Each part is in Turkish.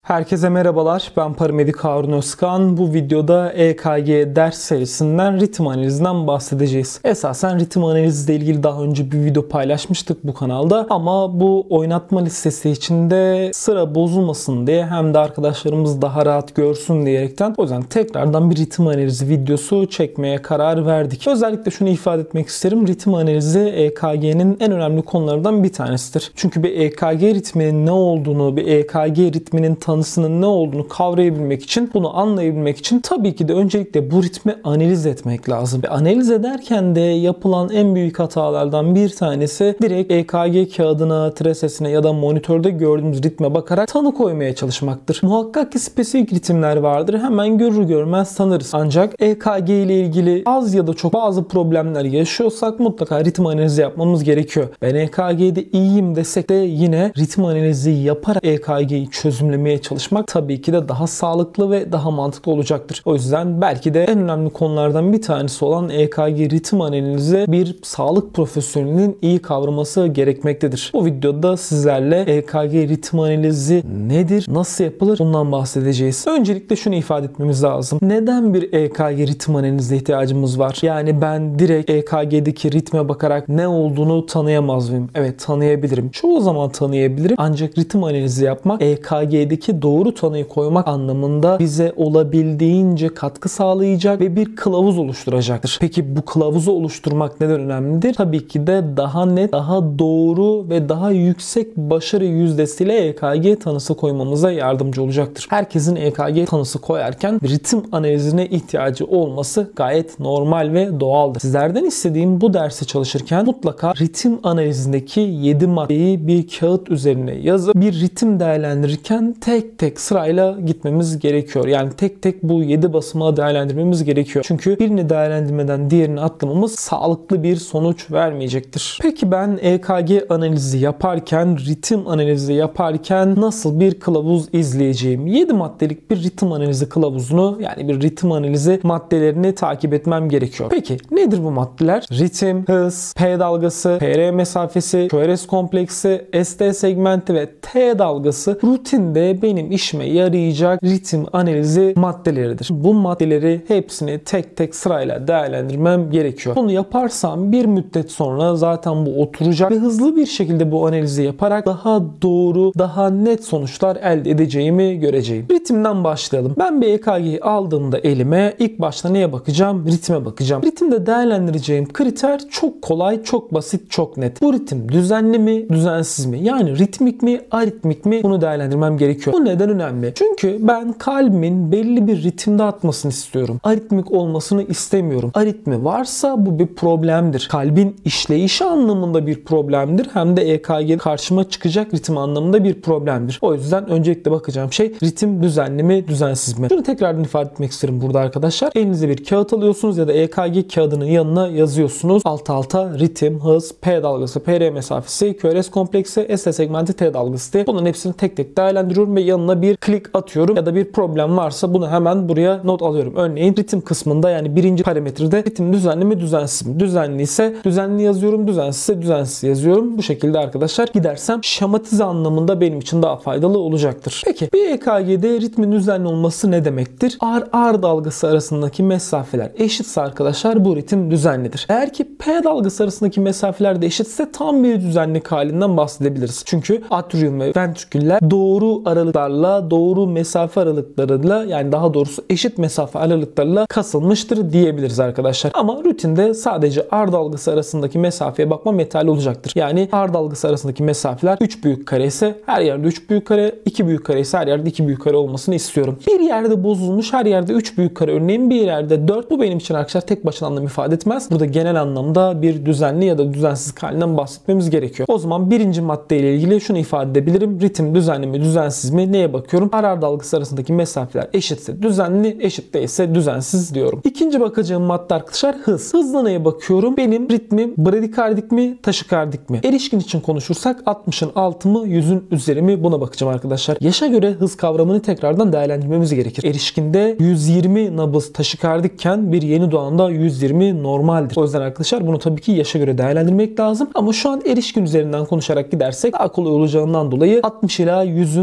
Herkese merhabalar, ben Paramedik Harun Özkan. Bu videoda EKG ders serisinden ritim analizinden bahsedeceğiz. Esasen ritim analizle ilgili daha önce bir video paylaşmıştık bu kanalda. Ama bu oynatma listesi içinde sıra bozulmasın diye hem de arkadaşlarımız daha rahat görsün diyerekten o yüzden tekrardan bir ritim analizi videosu çekmeye karar verdik. Özellikle şunu ifade etmek isterim. Ritim analizi EKG'nin en önemli konularından bir tanesidir. Çünkü bir EKG ritminin ne olduğunu, bir EKG ritminin tanısının ne olduğunu kavrayabilmek için, bunu anlayabilmek için tabii ki de öncelikle bu ritmi analiz etmek lazım. Ve analiz ederken de yapılan en büyük hatalardan bir tanesi direkt EKG kağıdına, tresesine ya da monitörde gördüğümüz ritme bakarak tanı koymaya çalışmaktır. Muhakkak ki spesifik ritimler vardır. Hemen görür görmez tanırız. Ancak EKG ile ilgili az ya da çok bazı problemler yaşıyorsak mutlaka ritim analizi yapmamız gerekiyor. Ben EKG'de iyiyim desek de yine ritim analizi yaparak EKG'yi çözümlemeye çalışmak tabii ki de daha sağlıklı ve daha mantıklı olacaktır. O yüzden belki de en önemli konulardan bir tanesi olan EKG ritim analizi bir sağlık profesyonelinin iyi kavraması gerekmektedir. Bu videoda sizlerle EKG ritim analizi nedir, nasıl yapılır bundan bahsedeceğiz. Öncelikle şunu ifade etmemiz lazım. Neden bir EKG ritim analizine ihtiyacımız var? Yani ben direkt EKG'deki ritme bakarak ne olduğunu tanıyamaz mıyım? Evet, tanıyabilirim. Çoğu zaman tanıyabilirim. Ancak ritim analizi yapmak EKG'deki doğru tanıyı koymak anlamında bize olabildiğince katkı sağlayacak ve bir kılavuz oluşturacaktır. Peki bu kılavuzu oluşturmak neden önemlidir? Tabii ki de daha net, daha doğru ve daha yüksek başarı yüzdesiyle EKG tanısı koymamıza yardımcı olacaktır. Herkesin EKG tanısı koyarken ritim analizine ihtiyacı olması gayet normal ve doğaldır. Sizlerden istediğim bu dersi çalışırken mutlaka ritim analizindeki 7 maddeyi bir kağıt üzerine yazıp bir ritim değerlendirirken tek tek sırayla gitmemiz gerekiyor. Yani tek tek bu 7 basamağı değerlendirmemiz gerekiyor. Çünkü birini değerlendirmeden diğerini atlamamız sağlıklı bir sonuç vermeyecektir. Peki ben EKG analizi yaparken, ritim analizi yaparken nasıl bir kılavuz izleyeceğim? 7 maddelik bir ritim analizi kılavuzunu, yani bir ritim analizi maddelerini takip etmem gerekiyor. Peki nedir bu maddeler? Ritim, hız, P dalgası, PR mesafesi, QRS kompleksi, ST segmenti ve T dalgası rutinde benim işime yarayacak ritim analizi maddeleridir. Bu maddeleri hepsini tek tek sırayla değerlendirmem gerekiyor. Bunu yaparsam bir müddet sonra zaten bu oturacak ve hızlı bir şekilde bu analizi yaparak daha doğru, daha net sonuçlar elde edeceğimi göreceğim. Ritimden başlayalım. Ben bir EKG'yi aldığımda elime ilk başta neye bakacağım? Ritme bakacağım. Ritimde değerlendireceğim kriter çok kolay, çok basit, çok net. Bu ritim düzenli mi, düzensiz mi? Yani ritmik mi, aritmik mi? Bunu değerlendirmem gerekiyor. Bu neden önemli? Çünkü ben kalbimin belli bir ritimde atmasını istiyorum. Aritmik olmasını istemiyorum. Aritmi varsa bu bir problemdir. Kalbin işleyişi anlamında bir problemdir. Hem de EKG karşıma çıkacak ritim anlamında bir problemdir. O yüzden öncelikle bakacağım şey ritim düzenli mi, düzensiz mi? Şunu tekrardan ifade etmek isterim burada arkadaşlar. Elinize bir kağıt alıyorsunuz ya da EKG kağıdının yanına yazıyorsunuz. Alt alta ritim, hız, P dalgası, PR mesafesi, QRS kompleksi, ST segmenti, T dalgası diye. Bunların hepsini tek tek değerlendiriyorum ve yanına bir klik atıyorum ya da bir problem varsa bunu hemen buraya not alıyorum. Örneğin ritim kısmında, yani birinci parametrede ritim düzenli mi, düzensiz mi? Düzenli ise düzenli yazıyorum, düzensizse düzensiz yazıyorum. Bu şekilde arkadaşlar gidersem şematize anlamında benim için daha faydalı olacaktır. Peki bir EKG'de ritmin düzenli olması ne demektir? R dalgası arasındaki mesafeler eşitse arkadaşlar bu ritim düzenlidir. Eğer ki P dalgası arasındaki mesafeler de eşitse tam bir düzenlik halinden bahsedebiliriz. Çünkü atrium ve ventriküller doğru aralıklarla, doğru mesafe aralıklarıyla, yani daha doğrusu eşit mesafe aralıklarla kasılmıştır diyebiliriz arkadaşlar. Ama rutinde sadece R dalgası arasındaki mesafeye bakmam yeterli olacaktır. Yani R dalgası arasındaki mesafeler 3 büyük kare ise her yerde 3 büyük kare, 2 büyük kare ise her yerde 2 büyük kare olmasını istiyorum. Bir yerde bozulmuş, her yerde 3 büyük kare örneğin bir yerde 4. Bu benim için arkadaşlar tek başına anlam ifade etmez. Burada genel anlamda bir düzenli ya da düzensiz halinden bahsetmemiz gerekiyor. O zaman birinci maddeyle ilgili şunu ifade edebilirim. Ritim düzenli mi, düzensiz mi? Neye bakıyorum? R dalgası arasındaki mesafeler eşitse düzenli, eşit değilse düzensiz diyorum. İkinci bakacağım madde arkadaşlar hız. Hızla neye bakıyorum? Benim ritmim bradikardik mi, taşikardik mi? Erişkin için konuşursak 60'ın altı mı, 100'ün üzeri mi? Buna bakacağım arkadaşlar. Yaşa göre hız kavramını tekrardan değerlendirmemiz gerekir. Erişkinde 120 nabız taşikardikken bir yeni doğanda 120 normaldir. O yüzden arkadaşlar bunu tabii ki yaşa göre değerlendirmek lazım. Ama şu an erişkin üzerinden konuşarak gidersek daha kolay olacağından dolayı 60 ila 100'ün arasında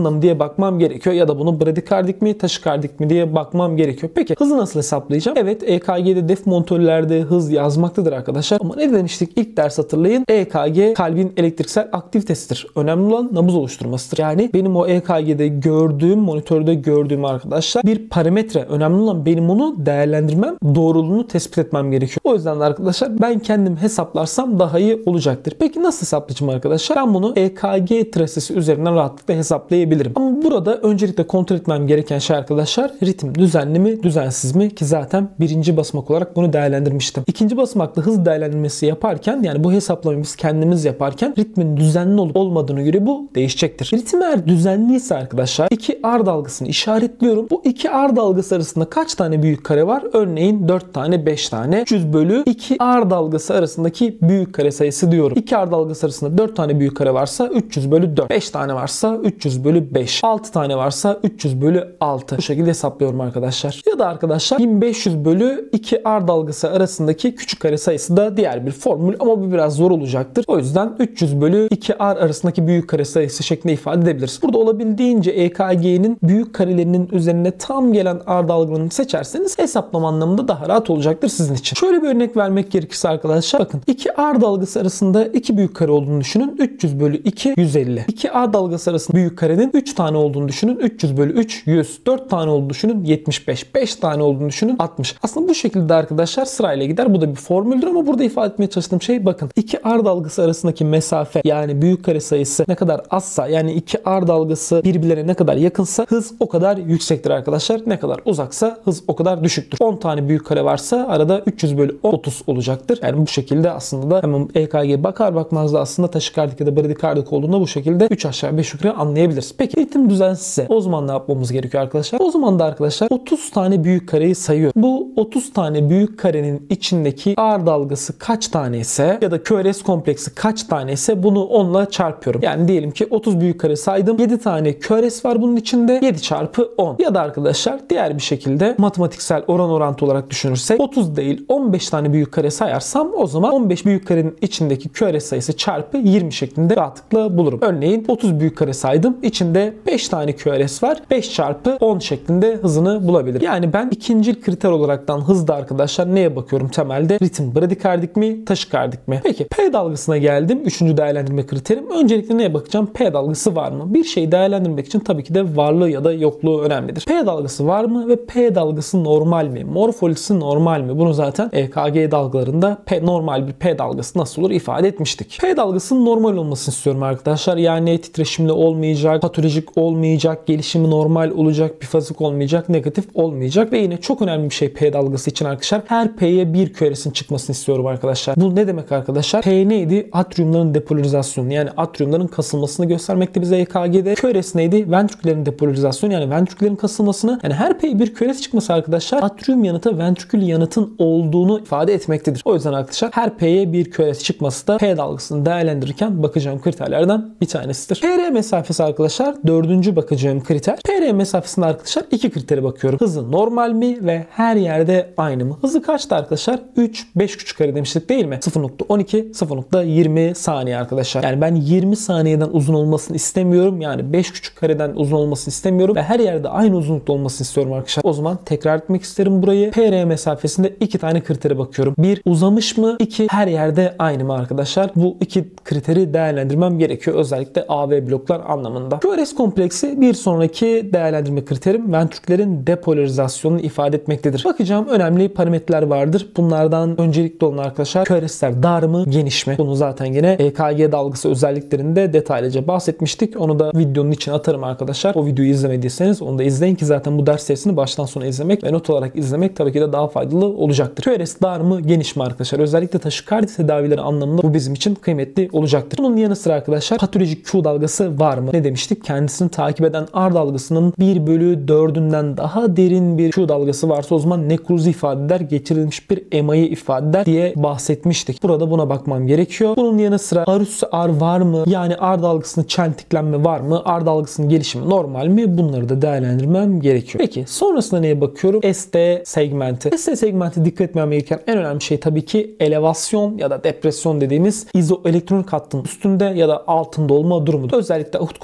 hızında mı diye bakmam gerekiyor ya da bunu bradikardik mi, taşikardik mi diye bakmam gerekiyor. Peki hızı nasıl hesaplayacağım? Evet, EKG'de def monitörlerde hız yazmaktadır arkadaşlar. Ama ne demiştik? İlk ders hatırlayın. EKG kalbin elektriksel aktivitesidir. Önemli olan nabız oluşturmasıdır. Yani benim o EKG'de gördüğüm, monitörde gördüğüm arkadaşlar bir parametre. Önemli olan benim onu değerlendirmem, doğruluğunu tespit etmem gerekiyor. O yüzden de arkadaşlar ben kendim hesaplarsam daha iyi olacaktır. Peki nasıl hesaplayacağım arkadaşlar? Ben bunu EKG trasesi üzerinden rahatlıkla hesaplayabilirim. Ama burada öncelikle kontrol etmem gereken şey arkadaşlar, ritim düzenli mi, düzensiz mi? Ki zaten birinci basamak olarak bunu değerlendirmiştim. İkinci basamakta hız değerlendirmesi yaparken, yani bu hesaplamayı biz kendimiz yaparken ritmin düzenli olup olmadığını göre bu değişecektir. Ritim eğer düzenliyse arkadaşlar 2 R dalgasını işaretliyorum. Bu 2 R dalgası arasında kaç tane büyük kare var? Örneğin 4 tane, 5 tane. 300 bölü 2 R dalgası arasındaki büyük kare sayısı diyorum. 2 R dalgası arasında 4 tane büyük kare varsa 300 bölü 4. 5 tane varsa 300 bölü 5. 6 tane varsa 300 bölü 6. Bu şekilde hesaplıyorum arkadaşlar. Ya da arkadaşlar 1500 bölü 2 R dalgası arasındaki küçük kare sayısı da diğer bir formül ama bu biraz zor olacaktır. O yüzden 300 bölü 2 R arasındaki büyük kare sayısı şeklinde ifade edebiliriz. Burada olabildiğince EKG'nin büyük karelerinin üzerine tam gelen R dalgalarını seçerseniz hesaplama anlamında daha rahat olacaktır sizin için. Şöyle bir örnek vermek gerekirse arkadaşlar, bakın 2 R dalgası arasında 2 büyük kare olduğunu düşünün. 300 bölü 2 150. 2 R dalgası arasında büyük karenin 3 tane olduğunu düşünün. 300 bölü 3 100. 4 tane olduğunu düşünün. 75. 5 tane olduğunu düşünün. 60. Aslında bu şekilde arkadaşlar sırayla gider. Bu da bir formüldür ama burada ifade etmeye çalıştığım şey, bakın 2 R dalgası arasındaki mesafe, yani büyük kare sayısı ne kadar azsa, yani 2 R dalgası birbirlerine ne kadar yakınsa hız o kadar yüksektir arkadaşlar. Ne kadar uzaksa hız o kadar düşüktür. 10 tane büyük kare varsa arada 300 bölü 30 olacaktır. Yani bu şekilde aslında da hemen EKG bakar bakmaz da aslında taşikardik ya da bradikardik olduğunda bu şekilde 3 aşağı 5 yukarı anlayabiliriz. Peki ritim düzensizse o zaman ne yapmamız gerekiyor arkadaşlar? O zaman da arkadaşlar 30 tane büyük kareyi sayıyor. Bu 30 tane büyük karenin içindeki R dalgası kaç tane ise ya da QRS kompleksi kaç tane ise bunu 10'la çarpıyorum. Yani diyelim ki 30 büyük kare saydım. 7 tane QRS var bunun içinde. 7 çarpı 10. Ya da arkadaşlar diğer bir şekilde matematiksel oran orantı olarak düşünürsek 30 değil 15 tane büyük kare sayarsam o zaman 15 büyük karenin içindeki QRS sayısı çarpı 20 şeklinde rahatlıkla bulurum. Örneğin 30 büyük kare saydım. İçinde 5 tane QRS var. 5 çarpı 10 şeklinde hızını bulabilirim. Yani ben ikinci kriter olaraktan hızda arkadaşlar neye bakıyorum temelde? Ritim bradikardik mi, taşikardik mi? Peki P dalgasına geldim. Üçüncü değerlendirme kriterim. Öncelikle neye bakacağım? P dalgası var mı? Bir şeyi değerlendirmek için tabii ki de varlığı ya da yokluğu önemlidir. P dalgası var mı ve P dalgası normal mi? Morfolojisi normal mi? Bunu zaten EKG dalgalarında normal bir P dalgası nasıl olur ifade etmiştik. P dalgasının normal olmasını istiyorum arkadaşlar. Yani titreşimli olmayacak, patolojik olmayacak, gelişimi normal olacak, bifazik olmayacak, negatif olmayacak ve yine çok önemli bir şey P dalgası için arkadaşlar. Her P'ye bir QRS'in çıkmasını istiyorum arkadaşlar. Bu ne demek arkadaşlar? P neydi? Atriumların depolarizasyonu, yani atriumların kasılmasını göstermekte bize EKG'de. QRS neydi? Ventriküllerin depolarizasyonu, yani ventriküllerin kasılmasını. Yani her P'ye bir QRS çıkması arkadaşlar atrium yanıtı ventrikül yanıtın olduğunu ifade etmektedir. O yüzden arkadaşlar her P'ye bir QRS çıkması da P dalgasını değerlendirirken bakacağım kriterlerden bir tanesidir. PR mesafesi arkadaşlar dördüncü bakacağım kriter. PR mesafesinde arkadaşlar iki kriteri bakıyorum. Hızı normal mi ve her yerde aynı mı? Hızı kaçtı arkadaşlar? 3, 5 küçük kare demiştik değil mi? 0.12, 0.20 saniye arkadaşlar. Yani ben 20 saniyeden uzun olmasını istemiyorum. Yani 5 küçük kareden uzun olmasını istemiyorum ve her yerde aynı uzunlukta olmasını istiyorum arkadaşlar. O zaman tekrar etmek isterim burayı. PR mesafesinde iki tane kriteri bakıyorum. Bir, uzamış mı? İki, her yerde aynı mı arkadaşlar? Bu iki kriteri değerlendirmem gerekiyor. Özellikle A ve bloklar anlamında. QRS kompleksi bir sonraki değerlendirme kriterim ventriküllerin depolarizasyonunu ifade etmektedir. Bakacağım önemli parametreler vardır. Bunlardan öncelikli olan arkadaşlar QRS'ler dar mı, geniş mi? Bunu zaten yine EKG dalgası özelliklerinde detaylıca bahsetmiştik. Onu da videonun içine atarım arkadaşlar. O videoyu izlemediyseniz onu da izleyin ki zaten bu ders serisini baştan sona izlemek ve not olarak izlemek tabii ki de daha faydalı olacaktır. QRS dar mı, geniş mi arkadaşlar? Özellikle taşikardi tedavileri anlamında bu bizim için kıymetli olacaktır. Bunun yanı sıra arkadaşlar patolojik Q dalgası var mı? Ne demiştik? Kendisini takip eden R dalgasının 1/4'ünden daha derin bir Q dalgası varsa o zaman nekrozu ifade eder, geçirilmiş bir emayı ifade eder diye bahsetmiştik. Burada buna bakmam gerekiyor. Bunun yanı sıra arüs R var mı? Yani R dalgasının çentiklenme var mı? R dalgasının gelişimi normal mi? Bunları da değerlendirmem gerekiyor. Peki sonrasında neye bakıyorum? ST segmenti. ST segmenti dikkat etmem gereken en önemli şey tabii ki elevasyon ya da depresyon dediğimiz izoelektronik hattın üstünde ya da altında olma durumudur. Özellikle akut koroner sendrom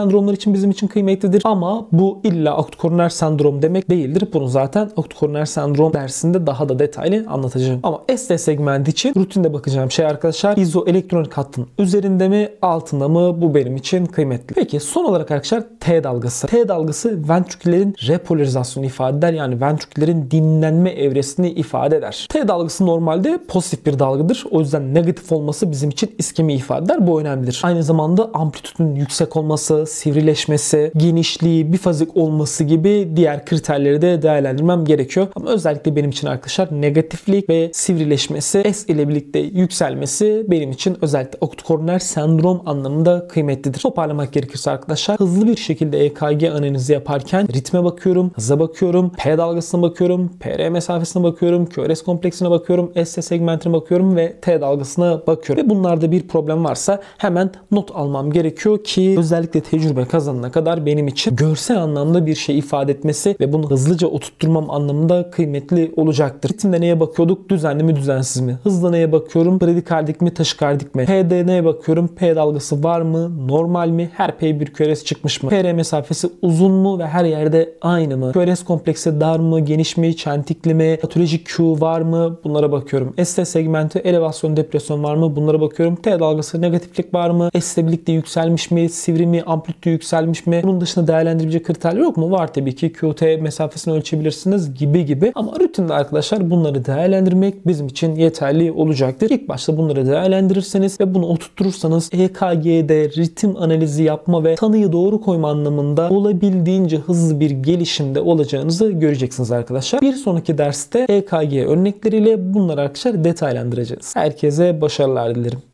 sendromlar için bizim için kıymetlidir ama bu illa akut koroner sendrom demek değildir. Bunu zaten akut koroner sendrom dersinde daha da detaylı anlatacağım. Ama ST segmenti için rutinde bakacağım şey arkadaşlar, izoelektronik hattın üzerinde mi altında mı, bu benim için kıymetli. Peki son olarak arkadaşlar T dalgası. T dalgası ventriküllerin repolarizasyonu ifade eder. Yani ventriküllerin dinlenme evresini ifade eder. T dalgası normalde pozitif bir dalgadır. O yüzden negatif olması bizim için iskemi ifade eder. Bu önemlidir. Aynı zamanda amplitüdün yüksek olması, sivrileşmesi, genişliği, bifazik olması gibi diğer kriterleri de değerlendirmem gerekiyor. Ama özellikle benim için arkadaşlar negatiflik ve sivrileşmesi, S ile birlikte yükselmesi benim için özellikle akut koroner sendrom anlamında kıymetlidir. Toparlamak gerekirse arkadaşlar, hızlı bir şekilde EKG analizi yaparken ritme bakıyorum, hıza bakıyorum, P dalgasına bakıyorum, PR mesafesine bakıyorum, QRS kompleksine bakıyorum, ST segmentine bakıyorum ve T dalgasına bakıyorum. Ve bunlarda bir problem varsa hemen not almam gerekiyor ki özellikle tecrübe kazanana kadar benim için görsel anlamda bir şey ifade etmesi ve bunu hızlıca oturtturmam anlamında kıymetli olacaktır. Ritimde neye bakıyorduk? Düzenli mi, düzensiz mi? Hızda neye bakıyorum? Bradikardik mi, taşikardik mi? P'de neye bakıyorum? P dalgası var mı? Normal mi? Her P1 QRS çıkmış mı? PR mesafesi uzun mu ve her yerde aynı mı? QRS kompleksi dar mı, geniş mi, çentikli mi? Patolojik Q var mı? Bunlara bakıyorum. ST segmenti elevasyon, depresyon var mı? Bunlara bakıyorum. T dalgası negatiflik var mı? S ile birlikte yükselmiş mi? Sivri mi? Amplitüdü yükselmiş mi? Bunun dışında değerlendirebilecek kriterler yok mu? Var tabii ki. QT mesafesini ölçebilirsiniz gibi. Ama rutinde arkadaşlar bunları değerlendirmek bizim için yeterli olacaktır. İlk başta bunları değerlendirirseniz ve bunu oturtursanız EKG'de ritim analizi yapma ve tanıyı doğru koyma anlamında olabildiğince hızlı bir gelişimde olacağınızı göreceksiniz arkadaşlar. Bir sonraki derste EKG örnekleriyle bunları arkadaşlar detaylandıracağız. Herkese başarılar dilerim.